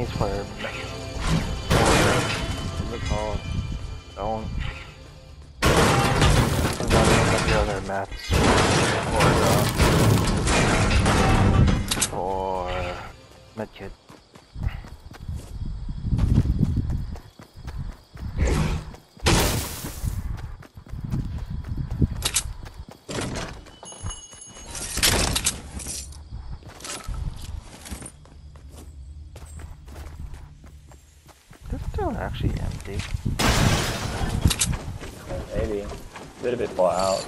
minis for what's it called? Stone. And then we got the other mats for medkit. Actually empty. Maybe. A little bit far out.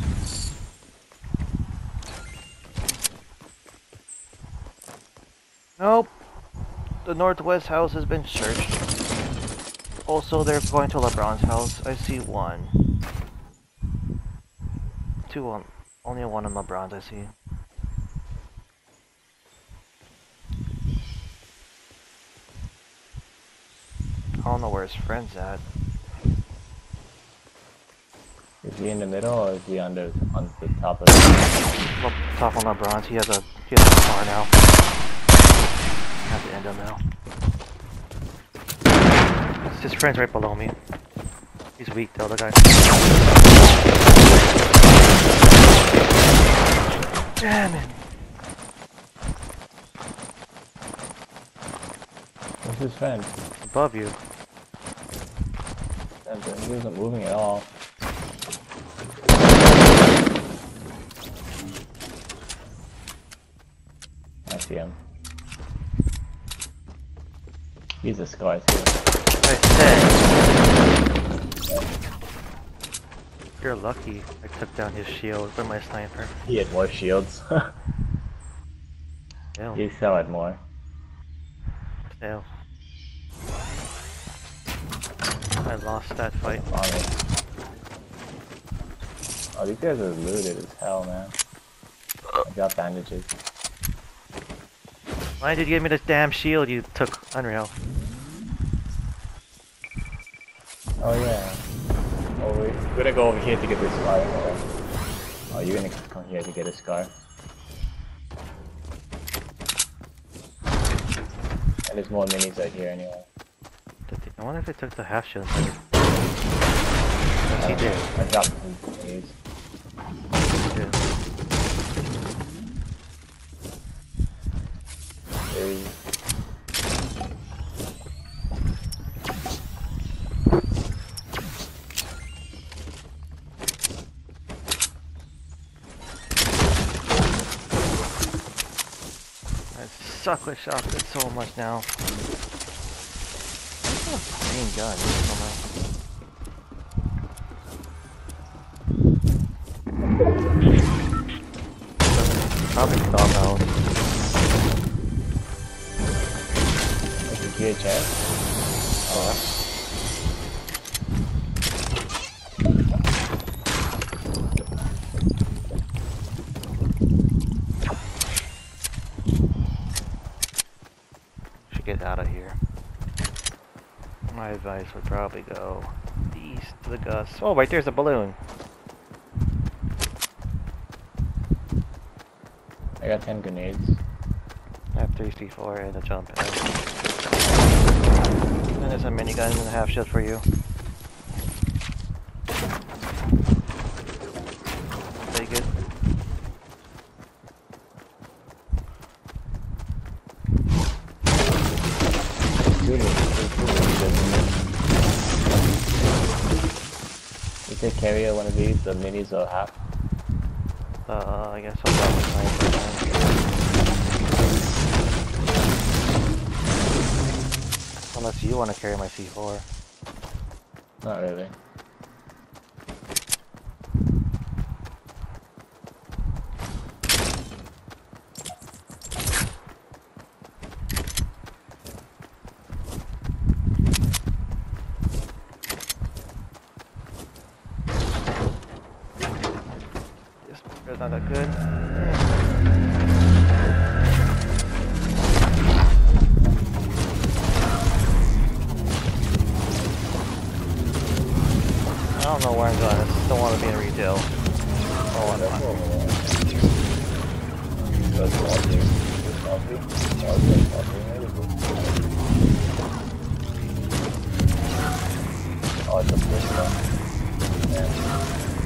Nope. The northwest house has been searched. Also, they're going to LeBron's house. I see one. Two on. Only one on LeBron's, I see. I don't know where his friend's at. Is he in the middle or is he on the top of the Top on LeBron's. He has a car now. I have to end him now. His friend's right below me. He's weak though, the guy. Damn it! What's his friend? Above you. He wasn't moving at all. I see him. He's a scar too. I said. You're lucky I took down his shield with my sniper. He had more shields. Ew. He still had more. Ew. I lost that fight. Oh, these guys are looted as hell, man. I got bandages. Why did you give me this damn shield you took? Unreal. Oh yeah. Oh, we're gonna go over here to get this scar. Oh, you're gonna come here to get a scar. And there's more minis right here anyway. I wonder if they took the half shield. Yes, he did. I dropped some minis. He did. I suck with shotguns so much now. Main gun. Probably doghouse. There's a gear chest. Oh. Should get out of here. My advice would probably go east to the Gus. Oh, right there's a balloon. I got 10 grenades. I have 3 C4 and a jump pad. And there's a minigun and a half shield for you. Take it. You take carry one of these, the minis are half. I guess I'll grab the sniper then. Unless you want to carry my C4. Not really. This is not that good. I don't know where I'm going. I just don't want to be in retail. Oh, I'm not. That's all. Oh, it's a first one. Yeah.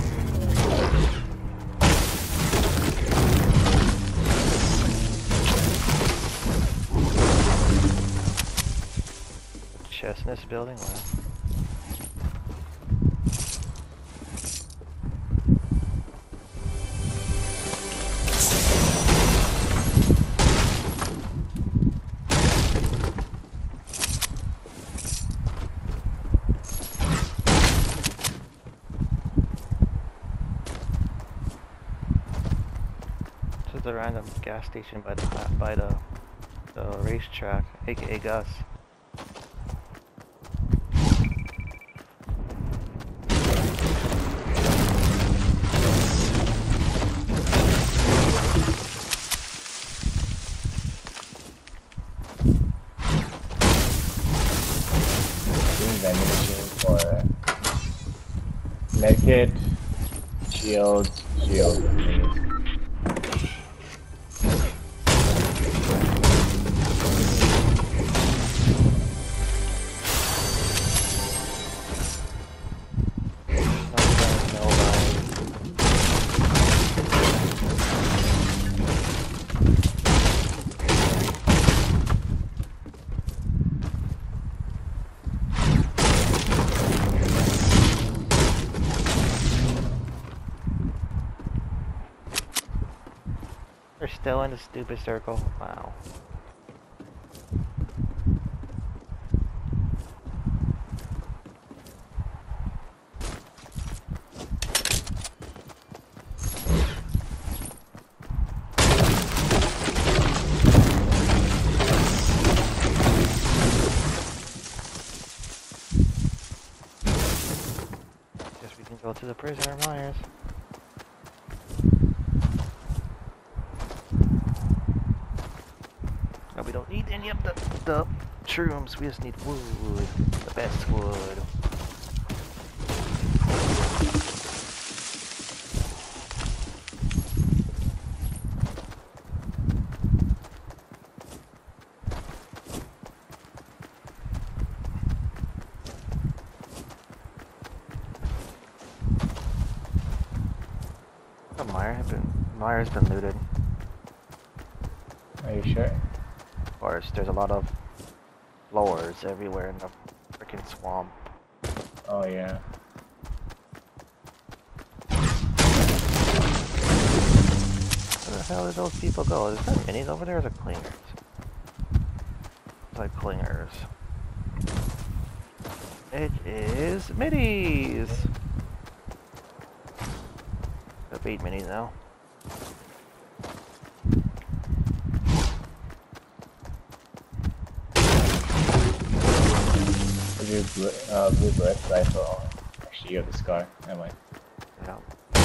Chest in this building? Wow. This is the random gas station by the racetrack, aka Gus. Ammunition for medkit, shields, minis. They're still in the stupid circle. Wow. Guess we can go to the prisoner Myers. We don't need any of the shrooms, we just need wood. The best wood. Oh, Myers been looted. Are you sure? Of course, there's a lot of floors everywhere in the freaking swamp. Oh yeah. Where the hell did those people go? Is that minis over there or the clingers? It's like clingers. It is minis! I beat minis now. Blue breath rifle on. Actually, you have the scar. Never mind. Yeah.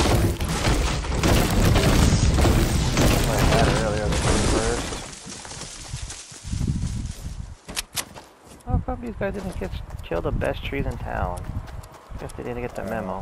I had it earlier than first. How come these guys didn't kill the best trees in town? Guess they didn't get the memo.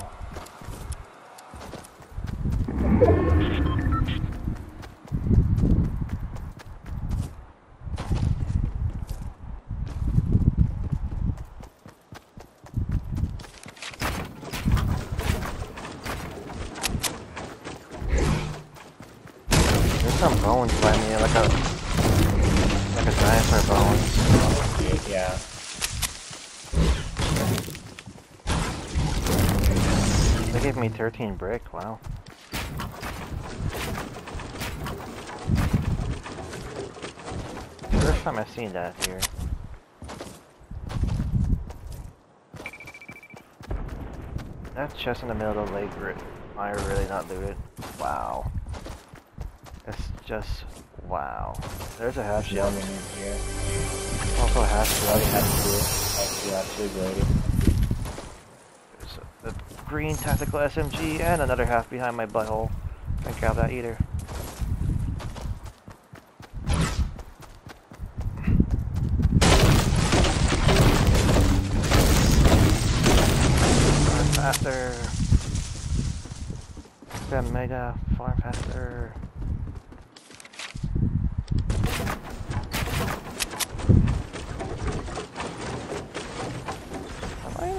Some bones by me, like a dinosaur bone. Yeah. They gave me 13 brick, wow. First time I've seen that here. That chest in the middle of the lake, I really not looted. Wow. It's just wow. There's a half shell. In here. Also a half shell. Have two graded. There's a green tactical SMG and another half behind my butthole. Can't grab that either. Farm faster. Got mega farm faster.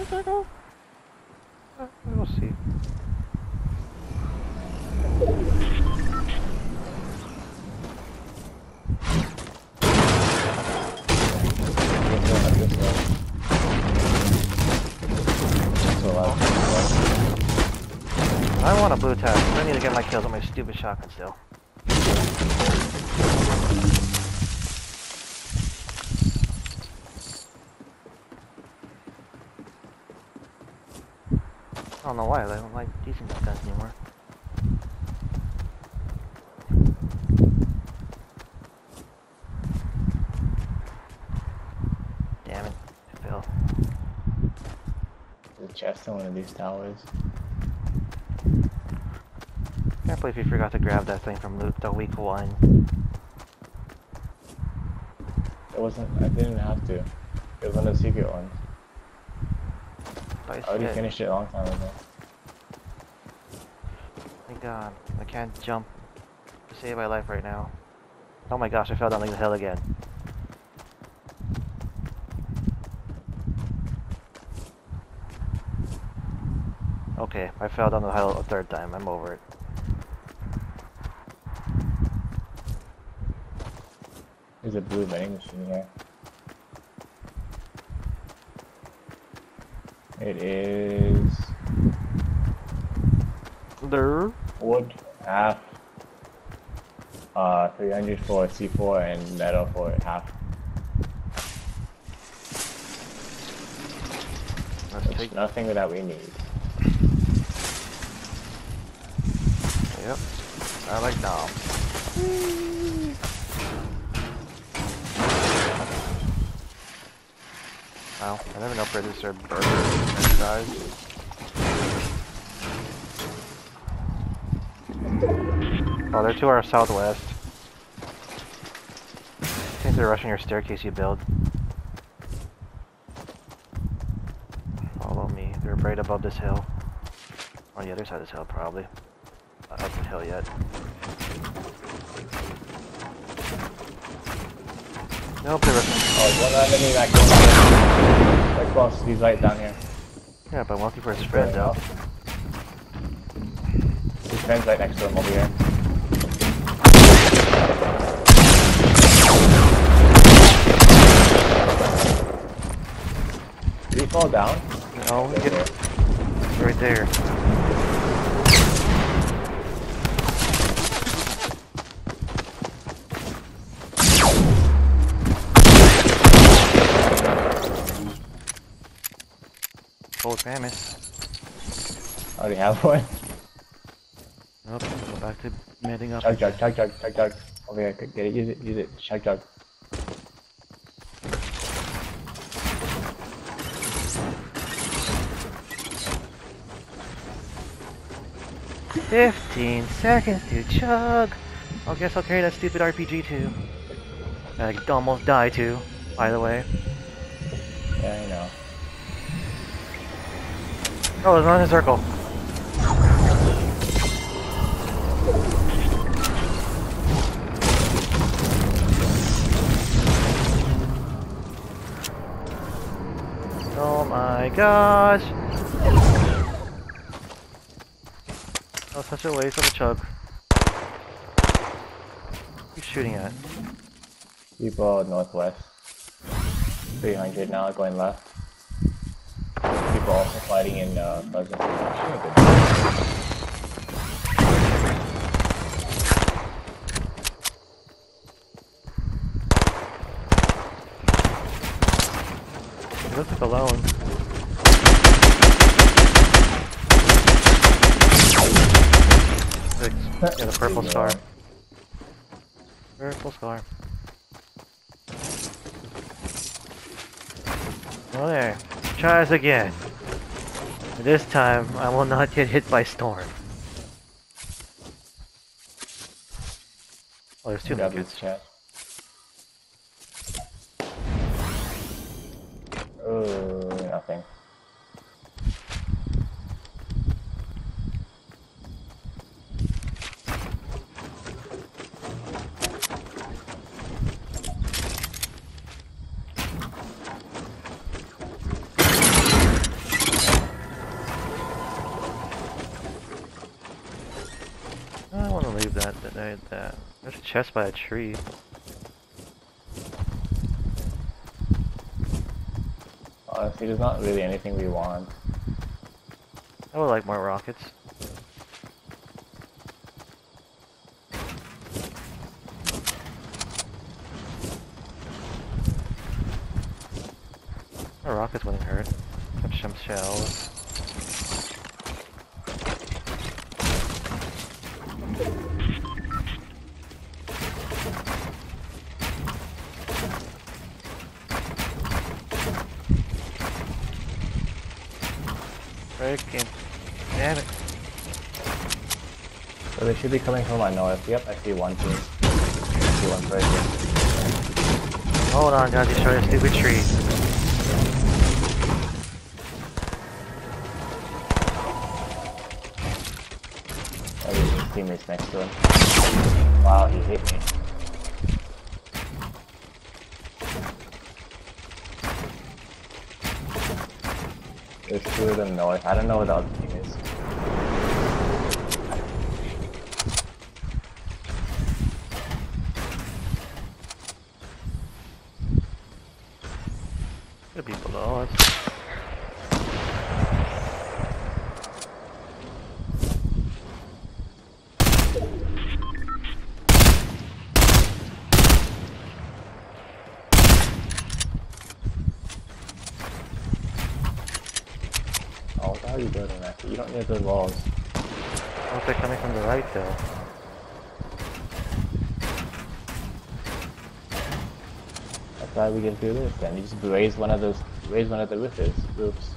circle? We'll see. I want a blue tag. I need to get my kills on my stupid shotgun still. I don't know why I don't like decent guns anymore. Damn it, I fell. There's a chest on one of these towers. Can't believe you forgot to grab that thing from the week 1. It wasn't, I didn't have to. It was one of the secret ones. I already finished it a long time ago. Thank God, I can't jump to save my life right now. Oh my gosh, I fell down like the hill again. Okay, I fell down the hill a 3rd time, I'm over it. There's a blue vending machine here. It is There. wood, half, 300 for C4 and metal for half. There's nothing that we need. Yep, I like Dom. Wow, I never know if burgers are burgers and fries. Oh, they're to our southwest. I think they're rushing your staircase you build. Follow me. They're right above this hill. On the other side of this hill, probably. Not up the hill yet. Nope, they're rushing. Oh, one enemy back there. Like boss, he's right down here. Yeah, but I'm looking for his friend though. His friend's right next to him over here. Did he fall down? No, get it. It's right there. Cold Mammoth. I already have one. Nope, go back to medding up. Chug jug, chug jug, chug jug. Over here, get it, use it, chug jug. "15 seconds to chug." I guess I'll carry that stupid RPG too. I almost die too, by the way. Yeah, I know. Oh, there's one in a circle. Oh my gosh! That was such a waste of a chug. Who's shooting at? People northwest. 300 now, going left. People also fighting in Pleasant. He looks like alone. Yeah, the purple scar. Purple scar. Oh there. Try us again. This time, I will not get hit by storm. Oh, there's two kids. Oh, nothing. I want to leave that. There's a chest by a tree. Honestly, there's not really anything we want. I would like more rockets. More rockets wouldn't hurt. Touch some shells. Freaking damn it. So they should be coming from my north. Yep, I see one team. I see one person. Hold on, gotta destroy a stupid tree. Oh, his teammate's next to him. Wow, he hit me. There's two of them north. I don't know what the other team is. Could be below us. Oh, how are you building that? You don't need those walls. What if they're coming from the right though? That's why we can do this then. You just raise one of the roofs.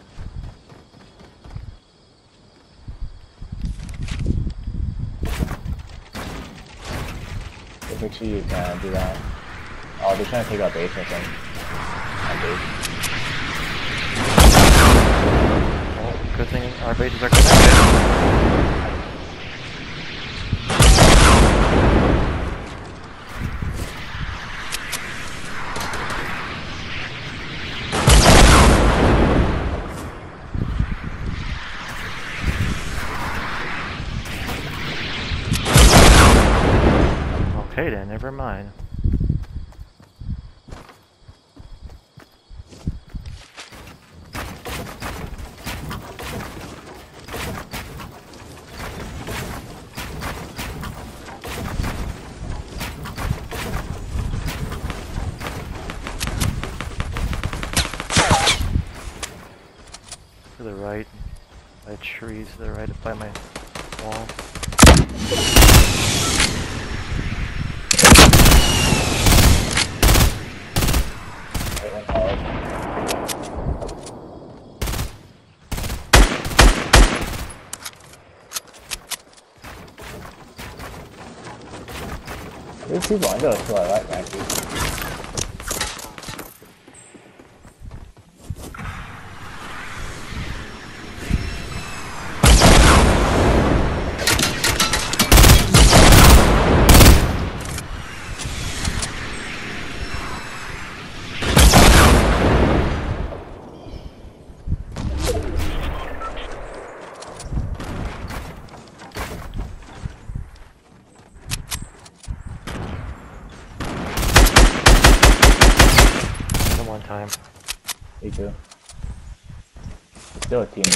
Just make sure you do that. Oh, they're trying to take out base, I think. Well, good thing our bases are connected. Okay then, never mind. To the right, by trees, to the right by my wall. There's people under us to our right, actually. One time. Me too. Still a team.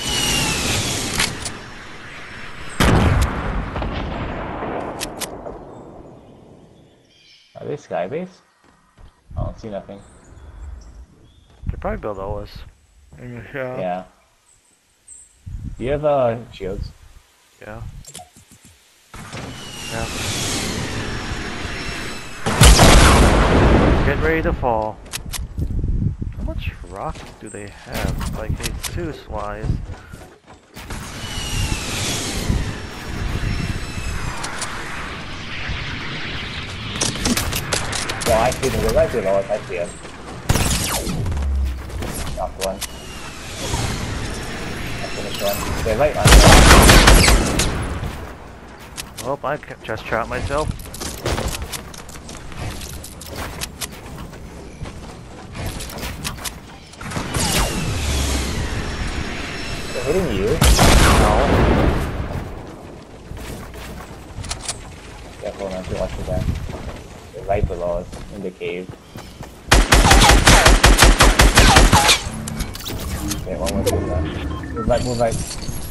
Are they skybase? I don't see nothing. They're probably below us. Yeah. Do you have shields? Yeah. Yeah. Get ready to fall. How much rockets do they have? Like Jesus wise. Well, I see them. They're right below us. I see them. Knocked one. I finished one. They're right under us. Oh, I just trapped myself. They're hitting you? No. Hold on, to watch for that. They're right below us in the cave. Okay, one more team left. Move right, move right.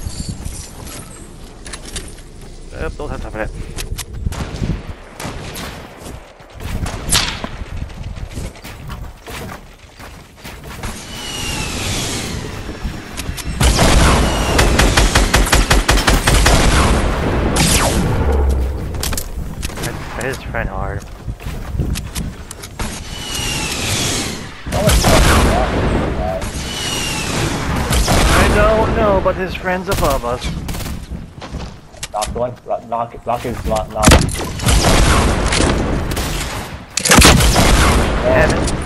Don't have time for that. That is friend hard. I don't know, but his friend's above us. Knock one. Lock is knock. Damn it.